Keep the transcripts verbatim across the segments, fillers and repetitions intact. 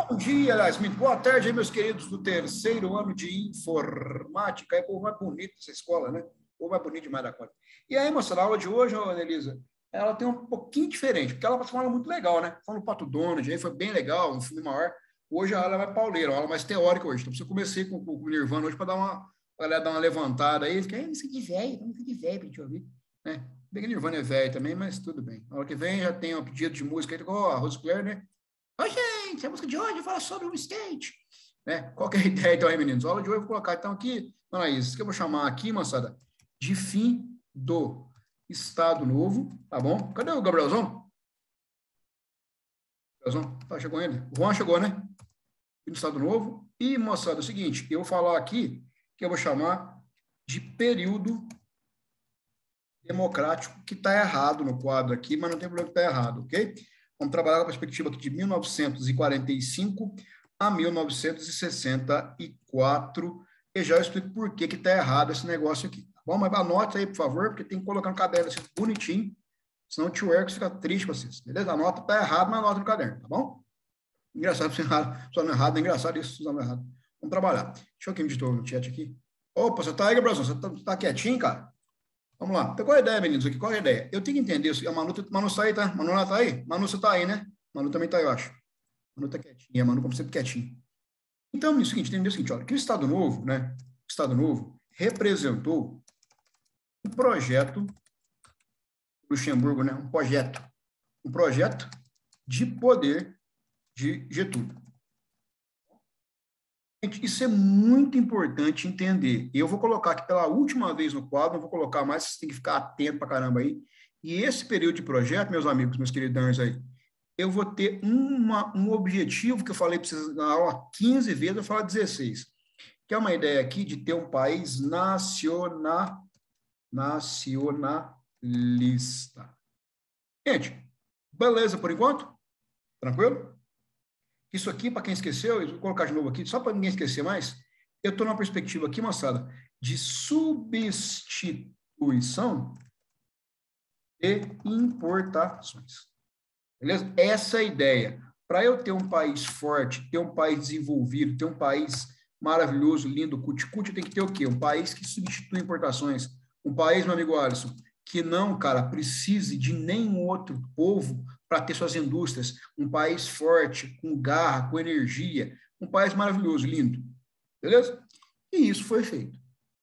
Bom dia, aliás, muito boa tarde aí, meus queridos do terceiro ano de informática. É o povo mais bonito dessa escola, né? O povo mais bonito demais da conta. E aí, moça, a aula de hoje, Anelisa, ela tem um pouquinho diferente, porque ela passou uma aula muito legal, né? Falando do Pato Donald, aí foi bem legal, um filme maior. Hoje a aula é mais pauleira, uma aula mais teórica hoje. Então, eu comecei com, com o Nirvana hoje para dar uma, pra dar uma levantada aí. Fiquei, não sei de velho, não sei de velho para gente ouvir, né? Bem que Nirvana é velho também, mas tudo bem. A hora que vem já tem um pedido de música aí, ó, a Rose Claire, né? Oi, gente, a música de hoje fala sobre o skate. Né? Qual que é a ideia, então, aí, meninos? A aula de hoje eu vou colocar, então, aqui, Anaís, que eu vou chamar aqui, moçada, de fim do Estado Novo, tá bom? Cadê o Gabrielzão? Gabrielzão, tá, chegou ele? O Juan chegou, né? Fim do Estado Novo. E, moçada, é o seguinte, eu vou falar aqui que eu vou chamar de período democrático, que está errado no quadro aqui, mas não tem problema que está errado, ok? Vamos trabalhar com a perspectiva aqui de mil novecentos e quarenta e cinco a mil novecentos e sessenta e quatro, e já eu explico por que está errado esse negócio aqui. Tá bom? Mas anota aí, por favor, porque tem que colocar no caderno assim, bonitinho, senão o tio Ercos fica triste com vocês, beleza? A nota está errada, mas anota no caderno, tá bom? Engraçado, você só não errado, é engraçado isso, só não errado. Vamos trabalhar. Deixa eu aqui me editor no chat aqui. Opa, você tá aí, Gabrielson? Você tá, tá quietinho, cara? Vamos lá. Então, qual é a ideia, meninos? Aqui? Qual é a ideia? Eu tenho que entender. A Manu, Manu está aí, tá? Manu não está aí? Manu, você está aí, né? Manu também está aí, eu acho. Manu está quietinha. Manu, como sempre, quietinho. Então, é o seguinte, entender o seguinte, olha, que o Estado Novo, né? O Estado Novo representou um projeto Luxemburgo, né? Um projeto. Um projeto de poder de Getúlio. Isso é muito importante entender. Eu vou colocar aqui pela última vez no quadro, não vou colocar mais, você tem que ficar atento para caramba aí. E esse período de projeto, meus amigos, meus queridões aí, eu vou ter uma, um objetivo que eu falei para vocês na aula quinze vezes, eu falo dezesseis, que é uma ideia aqui de ter um país nacional, nacionalista. Gente, beleza por enquanto? Tranquilo? Isso aqui, para quem esqueceu, eu vou colocar de novo aqui, só para ninguém esquecer mais, eu estou numa perspectiva aqui, moçada, de substituição de importações. Beleza? Essa é a ideia. Para eu ter um país forte, ter um país desenvolvido, ter um país maravilhoso, lindo, cuticute, eu tenho que ter o quê? Um país que substitui importações. Um país, meu amigo Alisson, que não, cara, precise de nenhum outro povo para ter suas indústrias, um país forte, com garra, com energia, um país maravilhoso, lindo, beleza? E isso foi feito.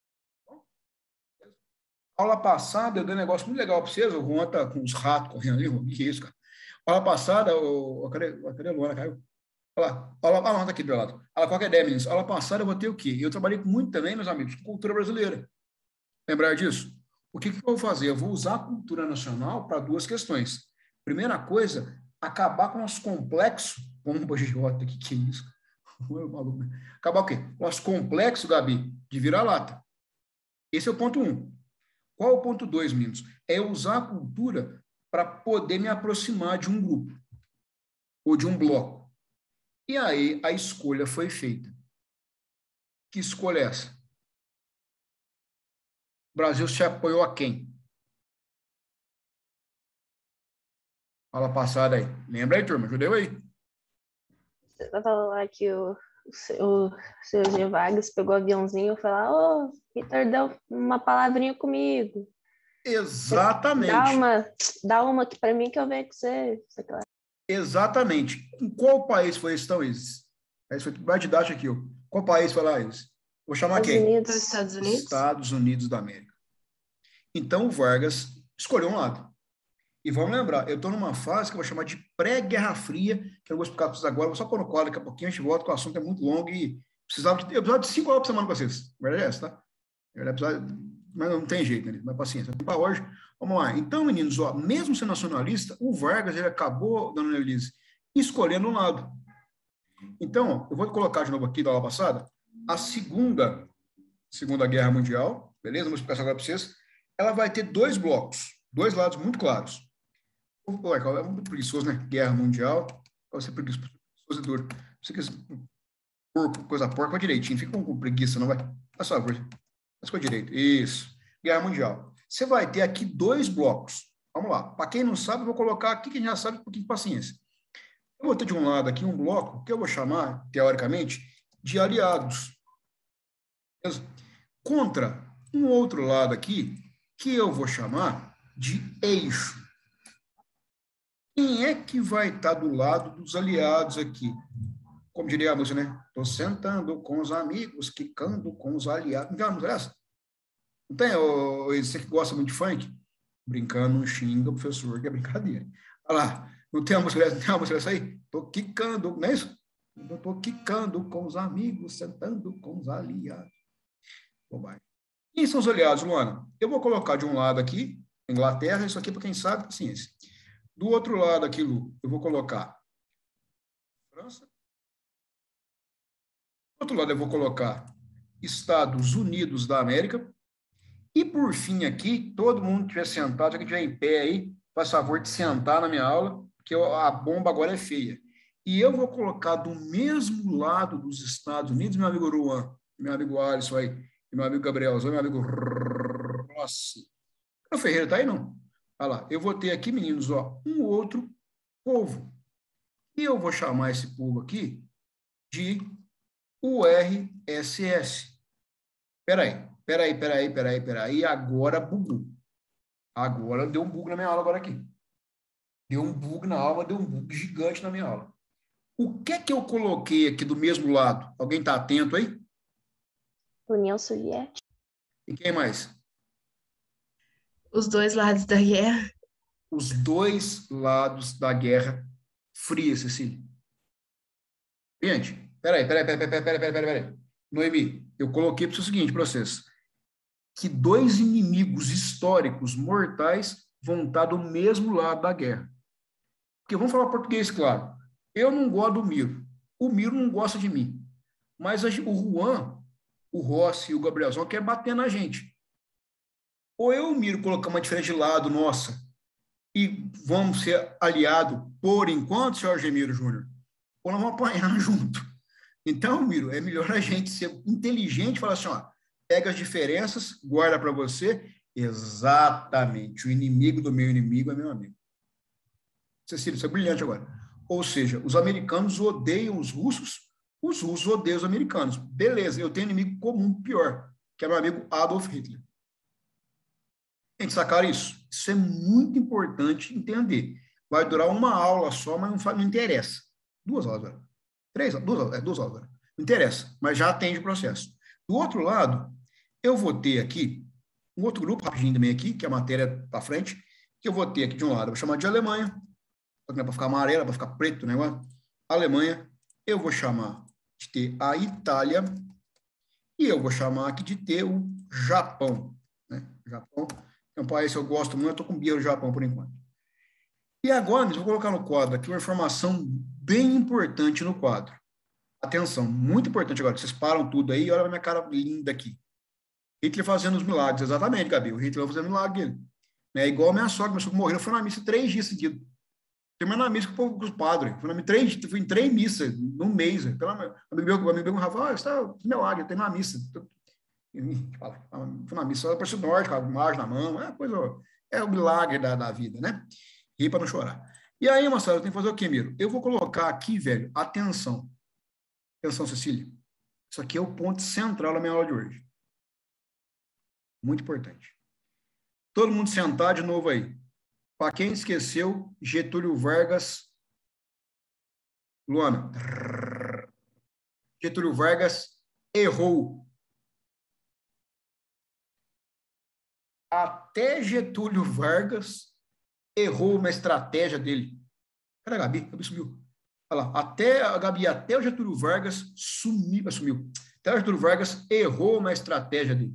Aula passada, eu dei um negócio muito legal para vocês, o Juan tá com os ratos correndo ali, o que é isso, cara? Aula passada, o... cadê, cadê a Luana, caiu? Olha lá, aula, aula tá aqui do lado. Aula, qual que é a ideia, meninos? Aula passada eu vou ter o quê? Eu trabalhei muito também, meus amigos, com cultura brasileira. Lembrar disso? O que, que eu vou fazer? Eu vou usar a cultura nacional para duas questões. Primeira coisa, acabar com o nosso complexo, bomba giota, que que é isso? Acabar o quê? O nosso complexo, Gabi, de vira-lata. Esse é o ponto um. Qual é o ponto dois, meninos? É usar a cultura para poder me aproximar de um grupo ou de um bloco. E aí a escolha foi feita. Que escolha é essa? O Brasil se apoiou a quem? Fala passada aí. Lembra aí, turma? Judeu aí. Você tá falando lá que o, o, o seu G. Vargas pegou o aviãozinho e falou: ô, Hitler deu uma palavrinha comigo. Exatamente. Dá uma, dá uma aqui para mim que eu venho com você. Exatamente. Em qual país foi esse, então, Isis? Esse foi mais didático aqui. Ó. Qual país foi lá, Isis? Vou chamar Estados quem? Unidos. Estados Unidos. Estados Unidos da América. Então, o Vargas escolheu um lado. E vamos lembrar, eu estou numa fase que eu vou chamar de pré-Guerra Fria, que eu não vou explicar para vocês agora, vou só pôr no quadro daqui a pouquinho, a gente volta, que o assunto é muito longo e precisava de, eu precisava de cinco aulas por semana com vocês. A verdade é essa, tá? Precisava, mas não tem jeito, né? Mas paciência. Para hoje, vamos lá. Então, meninos, ó, mesmo sendo nacionalista, o Vargas ele acabou, dona Elise, escolhendo um lado. Então, ó, eu vou colocar de novo aqui da aula passada, a segunda, segunda Guerra Mundial, beleza? Vou explicar isso agora para vocês. Ela vai ter dois blocos, dois lados muito claros. É muito preguiçoso, né? Guerra Mundial. Você é preguiçoso e duro. Você quer porco, coisa porca, vai direitinho. Fica com preguiça, não vai? Olha só, mas com direito. Isso. Guerra Mundial. Você vai ter aqui dois blocos. Vamos lá. Para quem não sabe, eu vou colocar aqui, quem já sabe, um pouquinho de paciência. Eu vou ter de um lado aqui um bloco que eu vou chamar, teoricamente, de aliados. Beleza? Contra um outro lado aqui, que eu vou chamar de eixo. Quem é que vai estar do lado dos aliados aqui? Como diria a música, né? Tô sentando com os amigos, quicando com os aliados. Não tem uma música dessa? Não tem? Ô, você que gosta muito de funk? Brincando, não xinga o professor, que é brincadeira. Olha lá, não tem uma música dessa, não tem uma música dessa aí? Tô quicando, não é isso? Eu tô quicando com os amigos, sentando com os aliados. Bobagem. Quem são os aliados, Luana? Eu vou colocar de um lado aqui, Inglaterra, isso aqui para quem sabe, ciência. Do outro lado aqui, Lu, eu vou colocar França. Do outro lado eu vou colocar Estados Unidos da América. E por fim aqui, todo mundo que estiver sentado, já que estiver em pé aí, faz favor de sentar na minha aula, porque a bomba agora é feia. E eu vou colocar do mesmo lado dos Estados Unidos, meu amigo Ruan, meu amigo Alisson aí, e meu amigo Gabriel, meu amigo Rossi. O Ferreira tá aí, não? Olha lá, eu vou ter aqui, meninos, ó, um outro povo. E eu vou chamar esse povo aqui de U R S S. Peraí, peraí, peraí, peraí, peraí, agora bugou. Agora deu um bug na minha aula agora aqui. Deu um bug na aula, deu um bug gigante na minha aula. O que é que eu coloquei aqui do mesmo lado? Alguém está atento aí? União Soviética. E quem mais? Os dois lados da guerra. Os dois lados da Guerra Fria, Cecília. Gente, peraí, peraí, peraí, peraí, peraí, peraí, peraí, peraí. Noemi, eu coloquei para o seguinte, para vocês, que dois inimigos históricos mortais vão estar do mesmo lado da guerra. Porque vamos falar português, claro. Eu não gosto do Miro. O Miro não gosta de mim. Mas o Juan, o Rossi e o Gabrielzão querem bater na gente. Ou eu e o Miro colocamos uma diferença de lado, nossa, e vamos ser aliados por enquanto, senhor Gemiro Júnior, ou nós vamos apanhar junto. Então, Miro, é melhor a gente ser inteligente e falar assim, ó, pega as diferenças, guarda para você. Exatamente. O inimigo do meu inimigo é meu amigo. Cecília, isso é brilhante agora. Ou seja, os americanos odeiam os russos, os russos odeiam os americanos. Beleza, eu tenho inimigo comum pior, que é meu amigo Adolf Hitler. A gente sacar isso? Isso é muito importante entender. Vai durar uma aula só, mas não, não interessa. Duas aulas, velho. Três, duas, é, duas aulas. Não interessa, mas já atende o processo. Do outro lado, eu vou ter aqui um outro grupo, rapidinho também aqui, que a matéria para frente, que eu vou ter aqui de um lado, eu vou chamar de Alemanha, para ficar amarela, para ficar preto o negócio. Alemanha, eu vou chamar de ter a Itália, e eu vou chamar aqui de ter o Japão. Né? Japão é um país que eu gosto muito, eu estou com birra do Japão por enquanto. E agora, eu vou colocar no quadro aqui uma informação bem importante no quadro. Atenção, muito importante agora, vocês param tudo aí, olha a minha cara linda aqui. Hitler fazendo os milagres, exatamente, Gabi, o Hitler fazendo milagre dele. É igual a minha sogra, minha sogra morreu, foi na missa três dias seguidos. Tem mais na missa com os padres, foi na três, fui em três missas, num mês. Pelo amigo meu, Rafa, ah, está milagre, tem na missa. Fui na missa, para o norte, com a imagem na mão, é coisa, é o milagre da, da vida, né? Rir para não chorar. E aí, Marcelo, eu tenho que fazer o quê, Miro? Eu vou colocar aqui, velho, atenção. Atenção, Cecília. Isso aqui é o ponto central da minha aula de hoje. Muito importante. Todo mundo sentar de novo aí. Para quem esqueceu, Getúlio Vargas. Luana. Getúlio Vargas errou. Até Getúlio Vargas errou na estratégia dele. Cadê a Gabi? A Gabi sumiu. Olha lá. Até a Gabi, até o Getúlio Vargas sumiu. sumiu. Até o Getúlio Vargas errou na estratégia dele.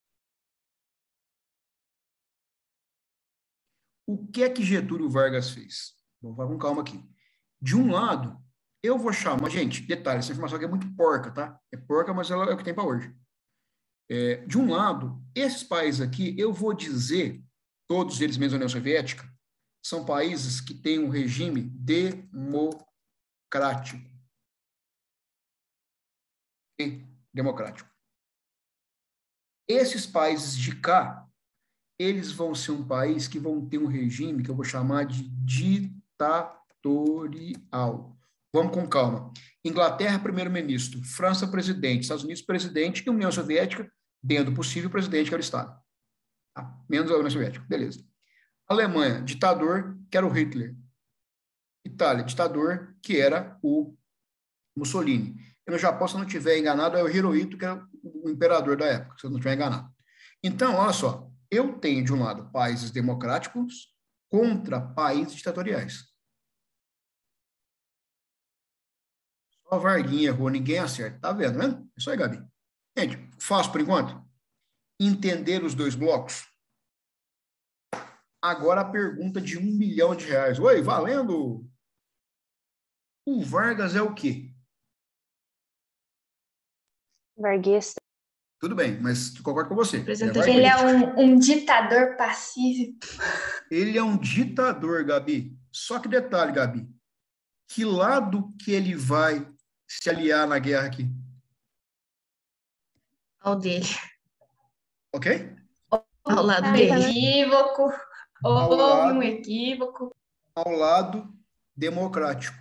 O que é que Getúlio Vargas fez? Vamos com calma aqui. De um lado, eu vou chamar... Gente, detalhe, essa informação aqui é muito porca, tá? É porca, mas ela é o que tem para hoje. É, de um lado, esses países aqui, eu vou dizer, todos eles, mesmo a União Soviética, são países que têm um regime democrático. E democrático. Esses países de cá, eles vão ser um país que vão ter um regime que eu vou chamar de ditadura. ditatorial. Vamos com calma. Inglaterra, primeiro-ministro. França, presidente. Estados Unidos, presidente. E União Soviética, dentro do possível, presidente, que era o Estado. Tá? Menos a União Soviética. Beleza. Alemanha, ditador, que era o Hitler. Itália, ditador, que era o Mussolini. E no Japão, se eu não estiver enganado, é o Hirohito, que era o imperador da época, se eu não estiver enganado. Então, olha só, eu tenho, de um lado, países democráticos contra países ditatoriais. Só a Varguinha errou, ninguém acerta. Tá vendo, né? É isso aí, Gabi. Gente, fácil por enquanto. Entender os dois blocos? Agora a pergunta de um milhão de reais. Oi, valendo? O Vargas é o quê? Varguista. Tudo bem, mas concordo com você. Ele é um, um ditador pacífico. Ele é um ditador, Gabi. Só que detalhe, Gabi. Que lado que ele vai se aliar na guerra aqui? Ao dele. Ok? Ao lado Ah, dele. equívoco. Houve lado, um equívoco. Ao lado democrático.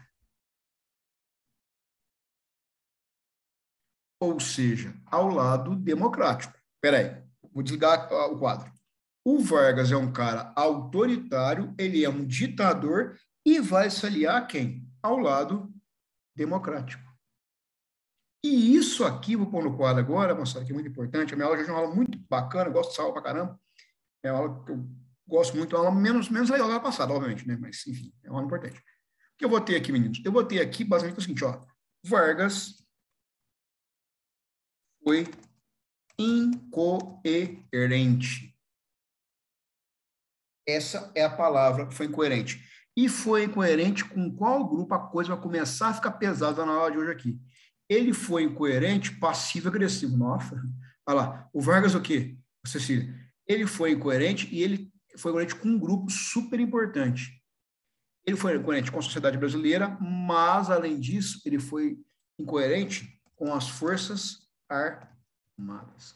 Ou seja, ao lado democrático. Espera aí, vou desligar o quadro. O Vargas é um cara autoritário, ele é um ditador e vai se aliar a quem? Ao lado democrático. E isso aqui, vou pôr no quadro agora, moçada, que é muito importante. A minha aula já é uma aula muito bacana, eu gosto de essa aula pra caramba. É uma aula que eu gosto muito, é uma aula menos, menos legal da passada, obviamente, né? Mas, enfim, é uma aula importante. O que eu vou ter aqui, meninos? Eu vou ter aqui, basicamente, o seguinte, ó. Vargas foi incoerente. Essa é a palavra, foi incoerente. E foi incoerente com qual grupo a coisa vai começar a ficar pesada na aula de hoje aqui. Ele foi incoerente, passivo-agressivo. Nossa, olha lá. O Vargas o quê? Cecília. Ele foi incoerente e ele foi incoerente com um grupo super importante. Ele foi incoerente com a sociedade brasileira, mas, além disso, ele foi incoerente com as forças armadas.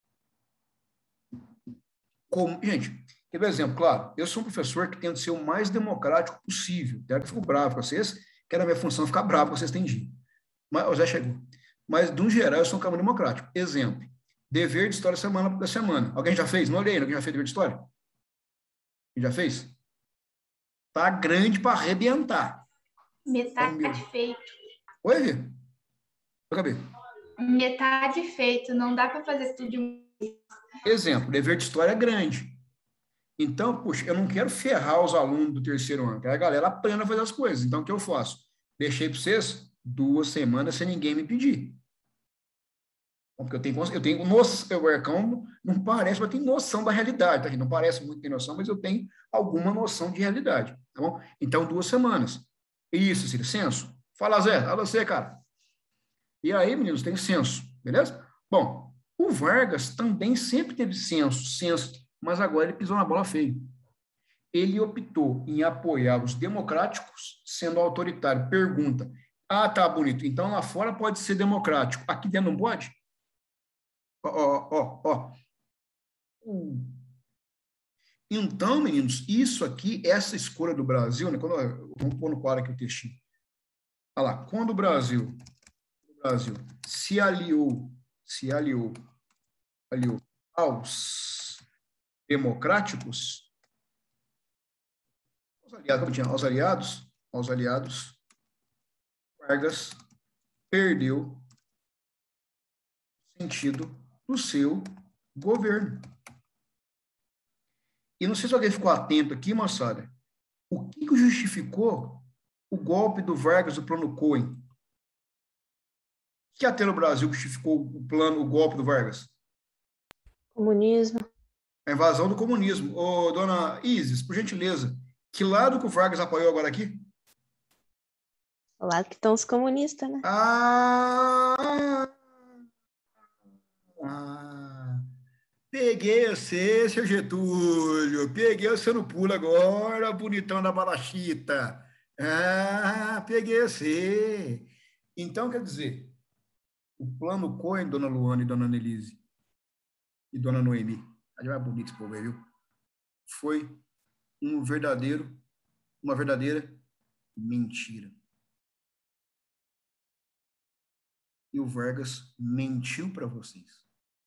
Como, gente, quer ver um exemplo? Claro, eu sou um professor que tento ser o mais democrático possível. Até que eu fico bravo com vocês, que era a minha função ficar bravo com vocês, tem dia. Mas, o Zé chegou. Mas, no geral, eu sou um cara democrático. Exemplo, dever de história semana da semana. Alguém já fez? Não olhei, alguém já fez dever de história? Quem já fez? Tá grande para arrebentar. Metade é feito. Oi, Vê? Acabei. Metade feito, não dá para fazer tudo de um. Exemplo, dever de história é grande. Então, puxa, eu não quero ferrar os alunos do terceiro ano, quero a galera aprenda a fazer as coisas. Então, o que eu faço? Deixei para vocês duas semanas sem ninguém me pedir. Porque eu tenho, eu tenho noção, o Ercão não parece, mas tem noção da realidade, tá? Não parece muito ter noção, mas eu tenho alguma noção de realidade, tá bom? Então, duas semanas. Isso, Cílio, censo. Fala, Zé, fala você, cara. E aí, meninos, tem censo, beleza? Bom, o Vargas também sempre teve censo, censo, mas agora ele pisou na bola feio. Ele optou em apoiar os democráticos sendo autoritário. Pergunta, ah, tá bonito, então lá fora pode ser democrático, aqui dentro não pode? Ó, ó, ó, ó. Então, meninos, isso aqui, essa escolha do Brasil, né, quando, vamos pôr no quadro aqui o textinho. Olha lá, quando o Brasil, o Brasil se aliou, se aliou, aliou aos democráticos, aos aliados, aos aliados, aos aliados, Vargas perdeu o sentido do seu governo. E não sei se alguém ficou atento aqui, moçada. O que, que justificou o golpe do Vargas do plano Cohen? O que até no Brasil justificou o plano, o golpe do Vargas? Comunismo. A invasão do comunismo. Ô, dona Isis, por gentileza, que lado que o Vargas apoiou agora aqui? O lado que estão os comunistas, né? Ah! Ah! Peguei você, seu Getúlio. Peguei você no pulo agora, bonitão da balachita. Ah, peguei você. Então, quer dizer, o plano Cohen, dona Luana e dona Nelise e dona Noemi, é bonito esse povo aí, viu? Foi um verdadeiro, uma verdadeira Mentira. E o Vargas mentiu para vocês.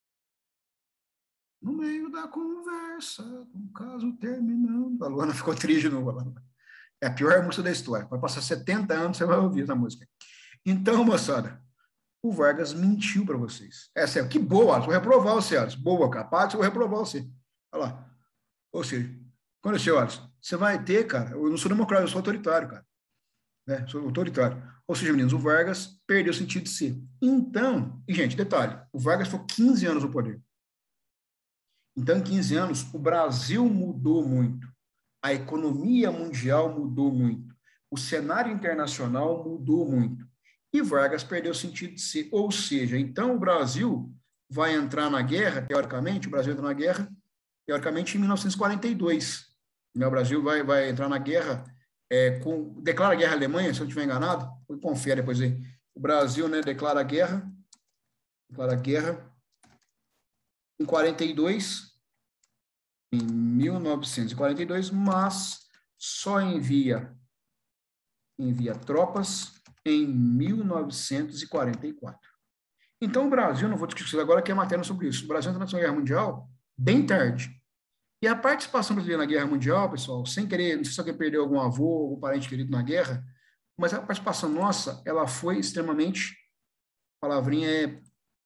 No meio da conversa, o caso terminando. A Luana ficou triste de novo. É a pior música da história. Vai passar setenta anos, você vai ouvir essa música. Então, moçada, o Vargas mentiu para vocês. É sério, que boa, Alisson. Vou reprovar você, Alisson. Boa, capaz, eu vou reprovar você. Olha lá. Ou seja, quando eu sei, Alisson, você vai ter, cara, eu não sou democrata, eu sou autoritário, cara. Né? Sou autoritário. Ou seja, meninos, o Vargas perdeu o sentido de ser. Então, e gente, detalhe, o Vargas ficou quinze anos no poder. Então, em quinze anos, o Brasil mudou muito. A economia mundial mudou muito. O cenário internacional mudou muito. E Vargas perdeu o sentido de ser. Ou seja, então o Brasil vai entrar na guerra, teoricamente, o Brasil entra na guerra, teoricamente, em mil novecentos e quarenta e dois. Né? O Brasil vai, vai entrar na guerra, é, com, declara guerra à Alemanha, se eu não estiver enganado, confere depois aí. O Brasil, né, declara guerra, declara guerra em quarenta e dois, em mil novecentos e quarenta e dois, mas só envia, envia tropas em mil novecentos e quarenta e quatro. Então, o Brasil, não vou discutir agora, que é matéria sobre isso, o Brasil entra na Segunda Guerra Mundial bem tarde. E a participação brasileira na Guerra Mundial, pessoal, sem querer, não sei se alguém perdeu algum avô, algum parente querido na guerra, mas a participação nossa, ela foi extremamente, a palavrinha é...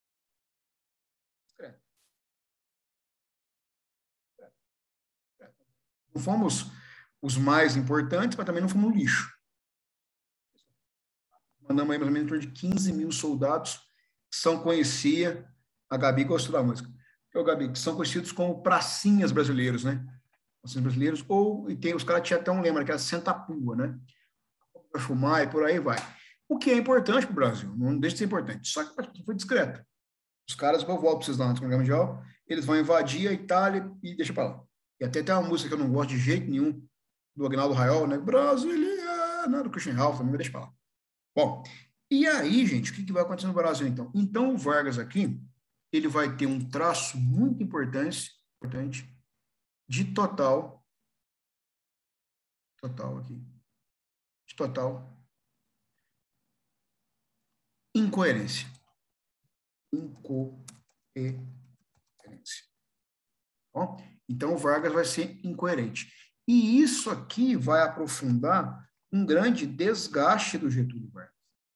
Não fomos os mais importantes, mas também não fomos um lixo. Mandamos aí mais ou menos em torno de quinze mil soldados, que são conhecia, a Gabi gostou da música, o Gabi, que são conhecidos como pracinhas brasileiros, né? Pracinhas brasileiros, ou, e tem, os caras tinham até um lema, que era senta-pua, né? Vai fumar e por aí vai. O que é importante para o Brasil, não deixa de ser importante, só que foi discreta. Os caras, eu volto para vocês lá na Segunda Guerra Mundial, eles vão invadir a Itália e deixa para lá. E até tem uma música que eu não gosto de jeito nenhum, do Agnaldo Raiol, né? Brasiliana, do Christian Ralph, também deixa para lá. Bom, e aí, gente, o que, que vai acontecer no Brasil, então? Então, o Vargas aqui, ele vai ter um traço muito importante, importante de total, total aqui, de total incoerência. Incoerência. Bom, então, o Vargas vai ser incoerente. E isso aqui vai aprofundar um grande desgaste do Getúlio Vargas.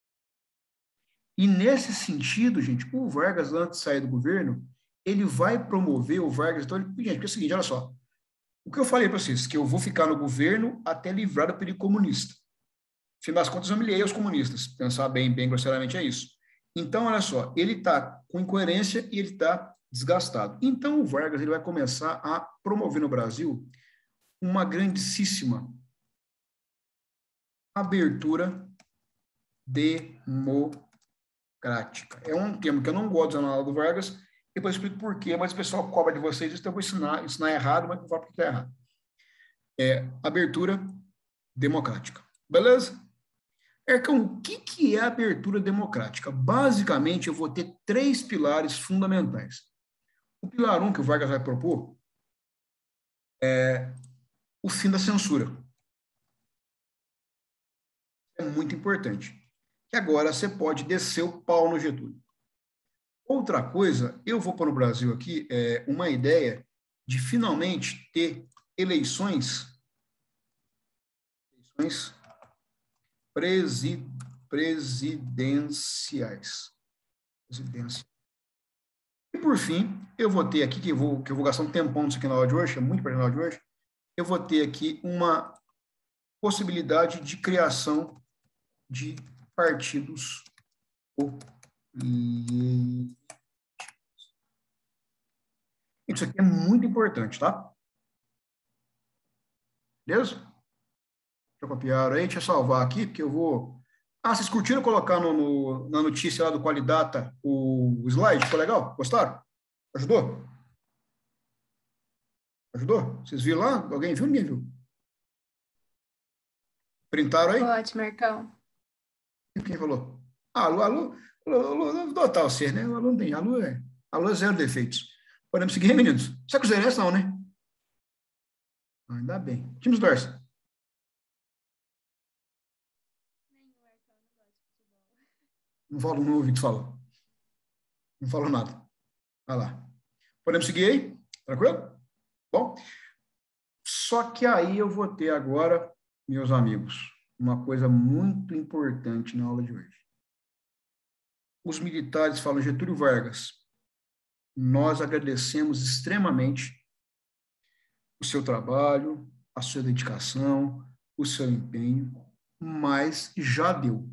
E nesse sentido, gente, o Vargas, antes de sair do governo, ele vai promover o Vargas. Então, ele, gente, é o seguinte, olha só. O que eu falei para vocês, que eu vou ficar no governo até livrar do perigo comunista. No fim das contas, eu me liei aos comunistas. Pensar bem, bem grosseiramente é isso. Então, olha só, ele está com incoerência e ele está desgastado. Então, o Vargas ele vai começar a promover no Brasil uma grandíssima abertura democrática. É um termo que eu não gosto de usar na aula do Vargas, depois eu explico por quê, mas o pessoal cobra de vocês, então eu vou ensinar, ensinar errado, mas não falo porque é errado. É abertura democrática. Beleza? Ercão, o que, que é abertura democrática? Basicamente, eu vou ter três pilares fundamentais. O pilar um que o Vargas vai propor é o fim da censura. É muito importante. Que agora você pode descer o pau no Getúlio. Outra coisa, eu vou para o Brasil aqui, é uma ideia de finalmente ter eleições, eleições presi, presidenciais. Presidenciais. E por fim, eu vou ter aqui, que eu vou, que eu vou gastar um tempão nisso aqui na aula de hoje, é muito para a aula de hoje, eu vou ter aqui uma possibilidade de criação de partidos políticos. Isso aqui é muito importante, tá? Beleza? Deixa eu copiar aí, deixa eu salvar aqui, porque eu vou... Ah, vocês curtiram colocar no, no, na notícia lá do Qualidata o, o slide? Ficou legal? Gostaram? Ajudou? Ajudou? Vocês viram lá? Alguém viu? Ninguém viu? Printaram aí? Ótimo, Marcão. Quem falou? Ah, alô, alô, alô, alô, dotar você, né? O aluno tem, alô é, alô é zero defeitos. Podemos seguir, meninos? Será que zero é não, né? Ainda bem. Times torce. Não falo, não ouvi o que falou. Não falou nada. Olha lá. Podemos seguir aí? Tranquilo? Bom, só que aí eu vou ter agora, meus amigos, uma coisa muito importante na aula de hoje. Os militares falam, Getúlio Vargas, nós agradecemos extremamente o seu trabalho, a sua dedicação, o seu empenho, mas já deu.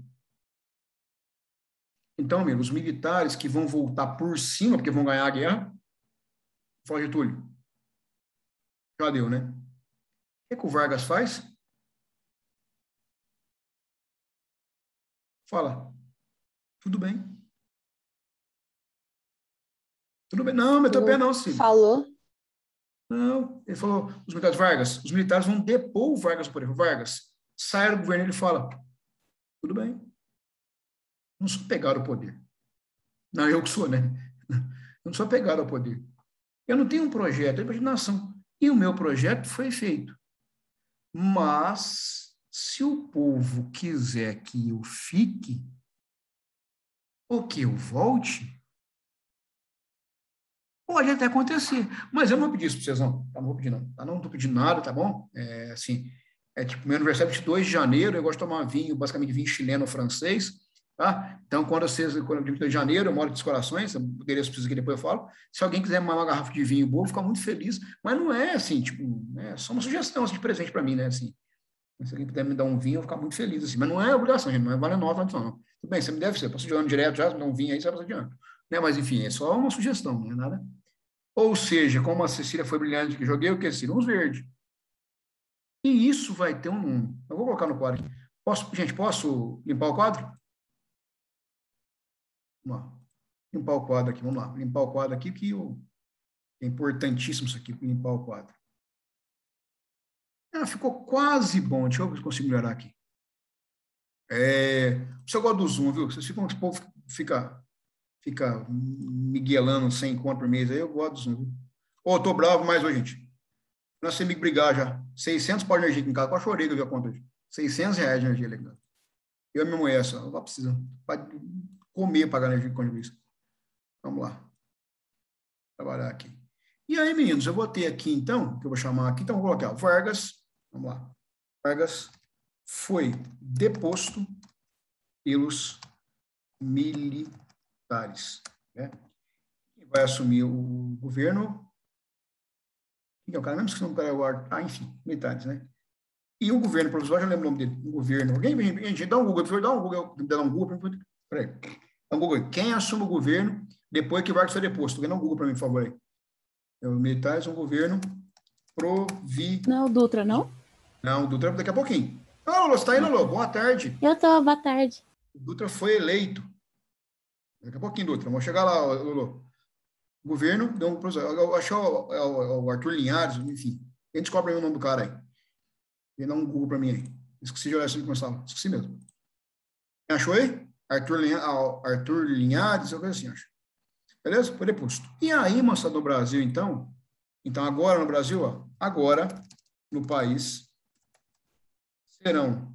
Então, amigo, os militares que vão voltar por cima, porque vão ganhar a guerra, fala, Getúlio, já deu, né? O que, que o Vargas faz? Fala, tudo bem. Tudo bem. Não, meteu o pé não, Cid. Falou. Não, ele falou, os militares, Vargas, os militares vão depor o Vargas, por exemplo. Vargas, sai do governo, ele fala, tudo bem. Não sou pegado ao poder. Não, eu que sou, né? Eu não sou pegado ao poder. Eu não tenho um projeto, é imaginação. E o meu projeto foi feito. Mas, se o povo quiser que eu fique, ou que eu volte, pode até acontecer. Mas eu não vou pedir isso para vocês, não. Tá, não vou pedir, não. Tá, não estou pedindo nada, tá bom? É, assim, é tipo, meu aniversário é vinte e dois de janeiro, eu gosto de tomar vinho, basicamente vinho chileno ou francês, tá? Então, quando vocês, quando eu vinte e dois de janeiro, eu moro em Corações, o endereço precisa que depois eu falo. Se alguém quiser uma garrafa de vinho boa, eu vou ficar muito feliz. Mas não é assim, tipo, é só uma sugestão assim, de presente para mim, né? Assim, se alguém puder me dar um vinho, eu vou ficar muito feliz, assim. Mas não é obrigação, gente, não é vale nota, não. Tudo bem, você me deve ser, posso de ano direto já, me dá um vinho aí, você vai passar de ano. Né? Mas, enfim, é só uma sugestão, não é nada. Ou seja, como a Cecília foi brilhante que joguei, o que, Cecília? Uns verdes. E isso vai ter um... Eu vou colocar no quadro aqui. Posso, gente, posso limpar o quadro? Vamos lá. Limpar o quadro aqui, vamos lá. Limpar o quadro aqui, que o... é importantíssimo isso aqui, limpar o quadro. Ah, ficou quase bom. Deixa eu ver se consigo melhorar aqui. É... Você gosta do Zoom, viu? Vocês ficam, o povo fica... fica miguelando cem conto por mês, aí eu gosto do Zoom. Ô, oh, tô bravo mais hoje, gente. Nós temos que brigar já. seiscentos pau de energia aqui em casa. Quase chorei que eu vi a conta hoje. seiscentos reais de energia ali em casa. Eu e minha mulher, só. Não precisa. Para comer, pagar energia com isso. Vamos lá. Trabalhar aqui. E aí, meninos, eu vou ter aqui, então, que eu vou chamar aqui. Então, vou colocar Vargas. Vamos lá. Vargas foi deposto pelos militares. Né? Quem vai assumir o governo? Quem é o cara? Mesmo que não é o cara. Ah, enfim, militares, né? E o governo provisório, já lembro o nome dele. O governo. Alguém, gente, dá um Google, professor, dá um Google, dá um Google. Peraí. Dá um Google. Quem assume o governo depois que Vargas foi deposto? Dá um Google para mim, por favor. Aí. É o militares, um governo provi... Não é o Dutra, não? Não, o Dutra daqui a pouquinho. Ah, Lolo, você tá aí, Lolo? Boa tarde. Eu tô, boa tarde. O Dutra foi eleito. Daqui a pouquinho, Dutra. Vamos chegar lá, Lolo. O governo deu um provisório. Eu acho que é o, é o Arthur Linhares, enfim. Quem descobre aí o nome do cara aí? Ele dá um Google para mim aí. Esqueci de olhar se ele começava. Esqueci mesmo. Quem achou aí? Arthur, Linha, Arthur Linhares, alguma coisa assim, acho. Beleza? Foi deposto. E aí, moçada, no Brasil, então, então agora no Brasil, ó, agora no país serão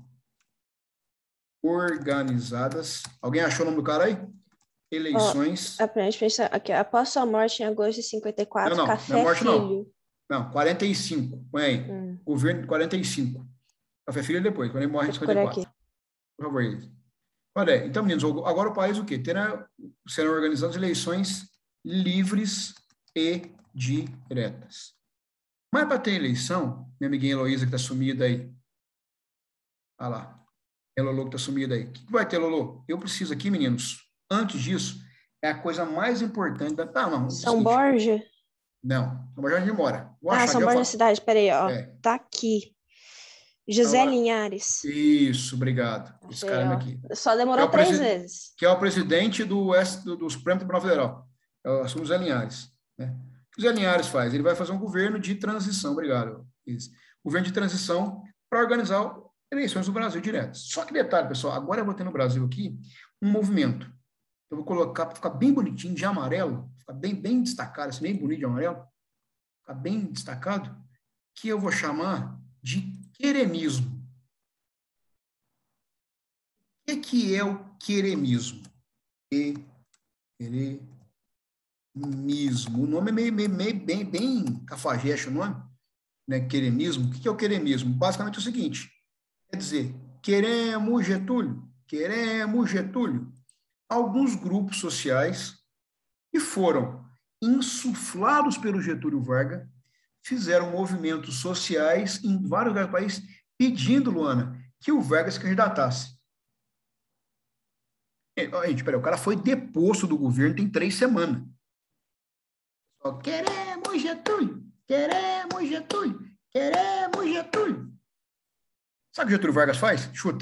organizadas. Alguém achou o nome do cara aí? Eleições. Oh, aqui, após sua morte em agosto de cinquenta e quatro, não, não, Café não é morte, Filho. Não. não, quarenta e cinco. Põe aí. Hum. Governo de quarenta e cinco. Café Filho é depois, quando ele morre em cinquenta e quatro. Aqui. Por favor, aí. Olha, então, meninos, agora o país o quê? Terá, serão organizadas eleições livres e diretas. Mas para ter eleição, minha amiguinha Heloísa que está sumida aí. Olha lá. É Lolo que está sumida aí. O que vai ter, Lolo? Eu preciso aqui, meninos, antes disso, é a coisa mais importante da... Ah, não. São Borja? Não, São Borja onde mora. Vou ah, São Borja é cidade, peraí, ó. É. Tá aqui. José Agora, Linhares. Isso, obrigado. Achei, Esse cara aqui. Só demorou é três vezes. Que é o presidente do, do, do Supremo Tribunal Federal. É o José Linhares. Né? O que o José Linhares faz? Ele vai fazer um governo de transição, obrigado. Isso. Governo de transição para organizar eleições no Brasil direto. Só que detalhe, pessoal, agora eu vou ter no Brasil aqui um movimento. Eu vou colocar para ficar bem bonitinho, de amarelo, ficar bem, bem destacado, assim, bem bonito de amarelo, ficar bem destacado, que eu vou chamar de queremismo. O que é o queremismo? Queremismo. O nome é meio, meio, meio bem, bem cafajeste, o nome, né? Queremismo. O que é o queremismo? Basicamente é o seguinte, quer dizer, queremos Getúlio, queremos Getúlio. Alguns grupos sociais que foram insuflados pelo Getúlio Vargas fizeram movimentos sociais em vários lugares do país pedindo, Luana, que o Vargas se candidatasse. Gente, peraí, o cara foi deposto do governo tem três semanas. Só, queremos Getúlio, queremos Getúlio, queremos Getúlio. Sabe o que o Getúlio Vargas faz? Chuta.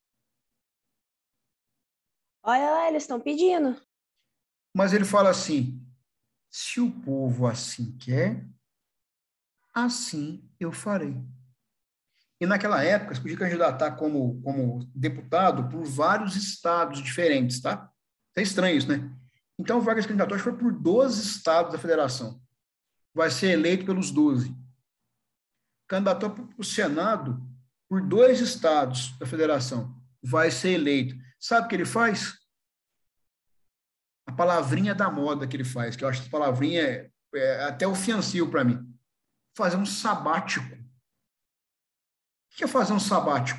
Olha lá, eles estão pedindo. Mas ele fala assim, se o povo assim quer, assim eu farei. E naquela época, você podia candidatar como, como deputado por vários estados diferentes, tá? É estranho isso, né? Então, o Vargas candidatou, acho que foi por doze estados da federação. Vai ser eleito pelos doze. Candidatou para o Senado por dois estados da federação. Vai ser eleito. Sabe o que ele faz? A palavrinha da moda que ele faz, que eu acho que a palavrinha é, é até ofensivo para mim. Fazer um sabático. O que é fazer um sabático?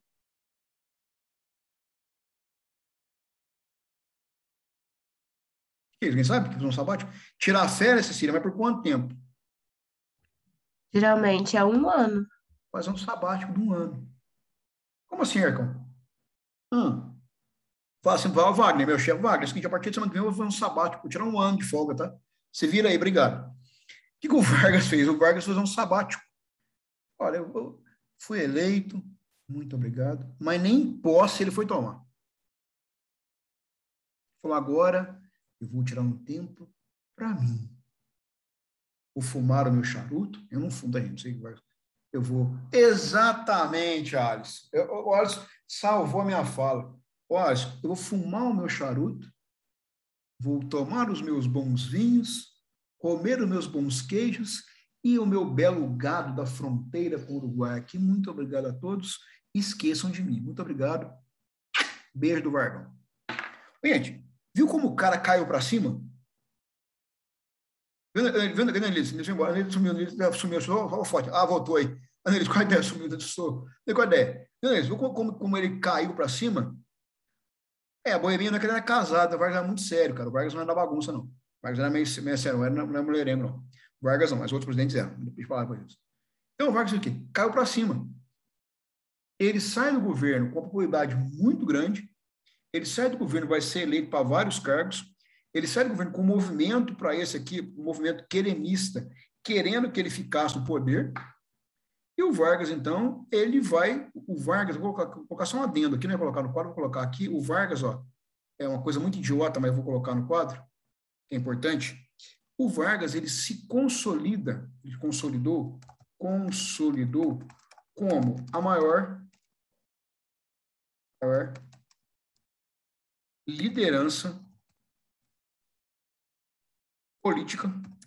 Alguém sabe o que é fazer um sabático? Tirar férias, Cecília, mas por quanto tempo? Geralmente é um ano. Fazer um sabático de um ano. Como assim, Ercão? Hum. Fala assim, vai, Wagner, meu chefe, Wagner, seguinte, a partir de semana que vem eu vou fazer um sabático, vou tirar um ano de folga, tá? Você vira aí, obrigado. O que, que o Vargas fez? O Vargas fez um sabático. Olha, eu fui eleito, muito obrigado, mas nem posse ele foi tomar. Falou, agora eu vou tirar um tempo para mim. Vou fumar o meu charuto. Eu não fumo, tá, gente? Não sei o que vai. Eu vou. Exatamente, Alisson. Eu, o Alisson salvou a minha fala. O Alisson, eu vou fumar o meu charuto, vou tomar os meus bons vinhos, comer os meus bons queijos e o meu belo gado da fronteira com o Uruguai aqui. Muito obrigado a todos. Esqueçam de mim. Muito obrigado. Beijo do Vargão. Gente, viu como o cara caiu para cima? Vendo, vendo, Anelise, ele embora, ele sumiu, ele sumiu, sumiu, forte. Ah, voltou aí. Anelise, qual a ideia? Sumiu, estou. Qual a ideia? Anelise, viu como, como ele caiu para cima? É, a boemia não é que ele era casado, o Vargas era muito sério, cara. O Vargas não era da bagunça, não. O Vargas era meio, meio sério, não era, não era mulherengo, não. O Vargas não, mas outros presidentes eram. Depois falaram com isso. Então, o Vargas o quê? Caiu para cima. Ele sai do governo com uma popularidade muito grande, ele sai do governo, vai ser eleito para vários cargos, ele sai do governo com um movimento para esse aqui, um movimento queremista, querendo que ele ficasse no poder, e o Vargas, então, ele vai, o Vargas, vou colocar, vou colocar só um adendo aqui, não é colocar no quadro, vou colocar aqui, o Vargas, ó, é uma coisa muito idiota, mas vou colocar no quadro, que é importante, o Vargas, ele se consolida, ele consolidou, consolidou como a maior, maior liderança política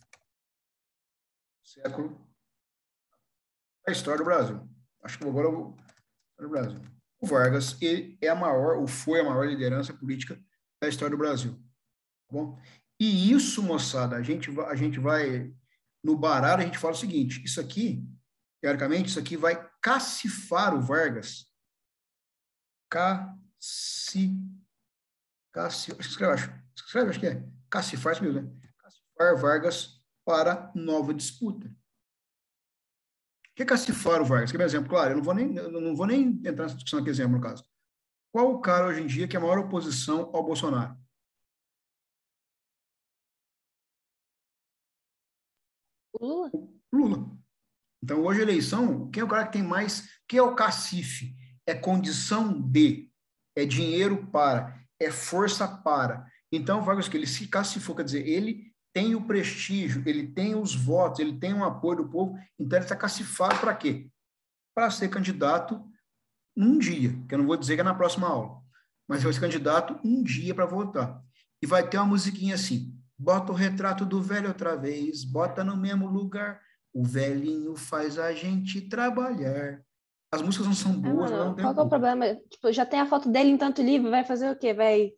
século da história do Brasil. Acho que agora eu vou do Brasil. O Vargas ele é a maior, ou foi a maior liderança política da história do Brasil. Tá bom? E isso, moçada, a gente, vai, a gente vai no baralho, a gente fala o seguinte, isso aqui, teoricamente, isso aqui vai cacifar o Vargas. Cassi, cassi, escreve, acho, escreve, acho que é. Cacifar, isso mesmo, né? Cacifar Vargas para nova disputa. O que é cacifar o Vargas? Quer ver um exemplo? Claro, eu não vou nem, eu não vou nem entrar nessa discussão aqui, exemplo, no caso. Qual o cara hoje em dia que é a maior oposição ao Bolsonaro? O Lula. O Lula. Então, hoje a eleição, quem é o cara que tem mais... Quem é o cacife? É condição de, é dinheiro para, é força para. Então, o Vargas, que ele se cacifou, quer dizer, ele tem o prestígio, ele tem os votos, ele tem o apoio do povo, então ele está cacifado para quê? Para ser candidato um dia, que eu não vou dizer que é na próxima aula, mas ele vai ser candidato um dia para votar. E vai ter uma musiquinha assim, bota o retrato do velho outra vez, bota no mesmo lugar, o velhinho faz a gente trabalhar. As músicas não são boas, ah, não tem qual que é o problema? Tipo, já tem a foto dele em tanto livro, vai fazer o quê? Vai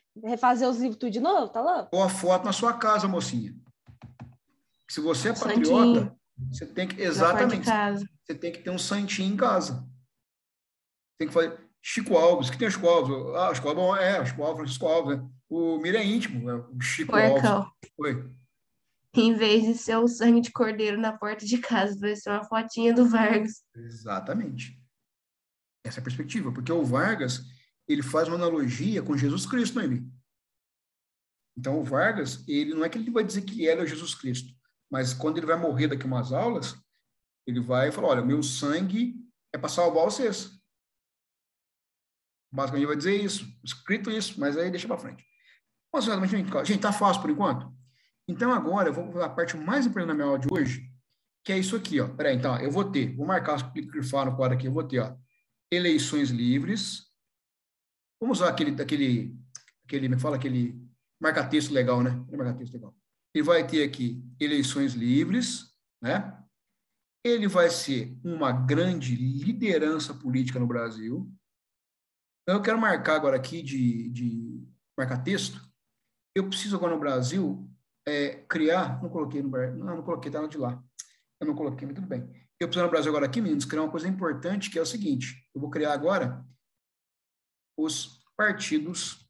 refazer os livros tudo de novo, tá louco? Ou a foto na sua casa, mocinha. Se você é patriota, Santinho. você tem que, Na porta de exatamente, casa. você tem que ter um santinho em casa. Tem que fazer. Chico Alves, que tem o Chico Alves? Ah, o Chico Alves é, o Chico Alves, Francisco Alves, né? O Mira é íntimo, né? O Chico Alves. Porcão. Foi. Em vez de ser o sangue de cordeiro na porta de casa, vai ser uma fotinha do Vargas. Exatamente. Essa é a perspectiva, porque o Vargas, ele faz uma analogia com Jesus Cristo, não é, Emi? Então, o Vargas, ele não é que ele vai dizer que ele é Jesus Cristo, mas quando ele vai morrer daqui a umas aulas, ele vai falar, olha, meu sangue é para salvar vocês. Basicamente, ele vai dizer isso, escrito isso, mas aí deixa para frente. Mas, gente, tá fácil por enquanto? Então, agora, eu vou para a parte mais importante da minha aula de hoje, que é isso aqui, ó. Peraí, então, ó, eu vou ter, vou marcar, grifar no quadro aqui, eu vou ter, ó, eleições livres. Vamos usar aquele, aquele, aquele, me fala, aquele marca-texto legal, né? Marca-texto legal. Ele vai ter aqui eleições livres, né? Ele vai ser uma grande liderança política no Brasil. Então, eu quero marcar agora aqui de, de marca-texto. Eu preciso agora no Brasil é, criar, não coloquei no Brasil, não, não coloquei, tá de lá. Eu não coloquei, mas tudo bem. Eu preciso no Brasil agora aqui, meninos, criar uma coisa importante, que é o seguinte, eu vou criar agora os partidos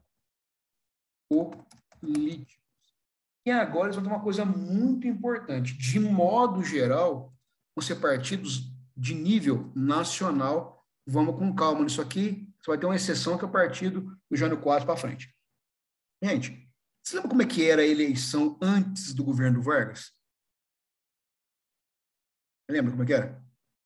políticos. E agora eles vão ter uma coisa muito importante. De modo geral, vão ser partidos de nível nacional. Vamos com calma nisso aqui. Só vai ter uma exceção, que é o partido do Jânio Quadros para frente. Gente, você lembra como é que era a eleição antes do governo do Vargas? Lembra como é que era?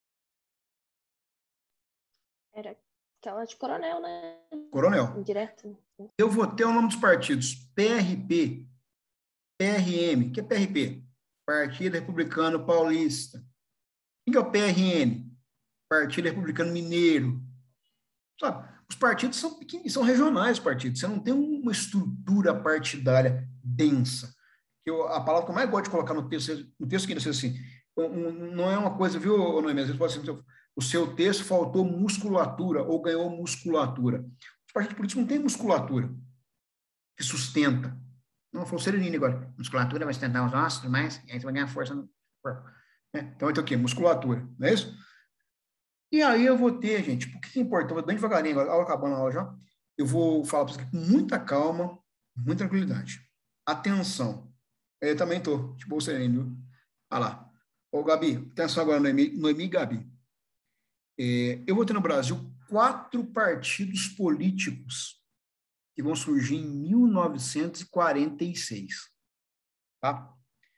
Era aquela de coronel, né? Coronel. Direto. Eu vou ter o nome dos partidos. P R P, P R M. O que é P R P? Partido Republicano Paulista. O que é o P R N? Partido Republicano Mineiro. Sabe? Os partidos são pequenos, são regionais partidos. Você não tem uma estrutura partidária densa. Eu, a palavra que eu mais gosto de colocar no texto, no texto que diz assim, não é uma coisa, viu, Noemi? Às vezes pode ser, o seu texto faltou musculatura ou ganhou musculatura. Os partidos políticos não têm musculatura que sustenta. Não, falou serenino agora. Musculatura vai sustentar os ossos, mas aí você vai ganhar força no corpo. É, então vai ter o quê? Musculatura, não é isso? E aí eu vou ter, gente, por que é importante? Eu vou bem devagarinho agora, acabando a aula já. Eu vou falar para vocês com muita calma, muita tranquilidade. Atenção. Eu também estou, tipo, sereno, viu? Olha lá. Ô, Gabi, atenção agora, Noemi, Noemi e Gabi. É, eu vou ter no Brasil quatro partidos políticos que vão surgir em mil novecentos e quarenta e seis. Tá?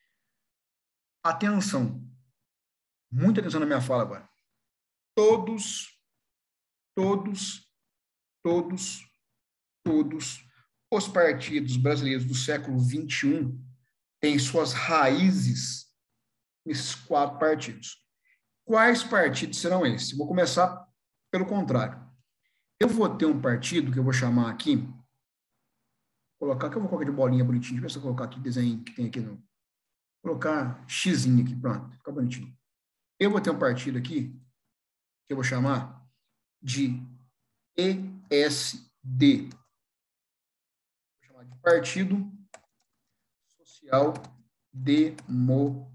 Atenção. Muita atenção na minha fala agora. Todos, todos, todos, todos os partidos brasileiros do século vinte e um têm suas raízes nesses quatro partidos. Quais partidos serão esses? Vou começar pelo contrário. Eu vou ter um partido que eu vou chamar aqui, colocar, que eu vou colocar de bolinha bonitinho, deixa eu colocar aqui desenho que tem aqui, não. Vou colocar xizinho aqui, pronto, fica bonitinho. Eu vou ter um partido aqui, que eu vou chamar de P S D. Vou chamar de Partido Social Democrático.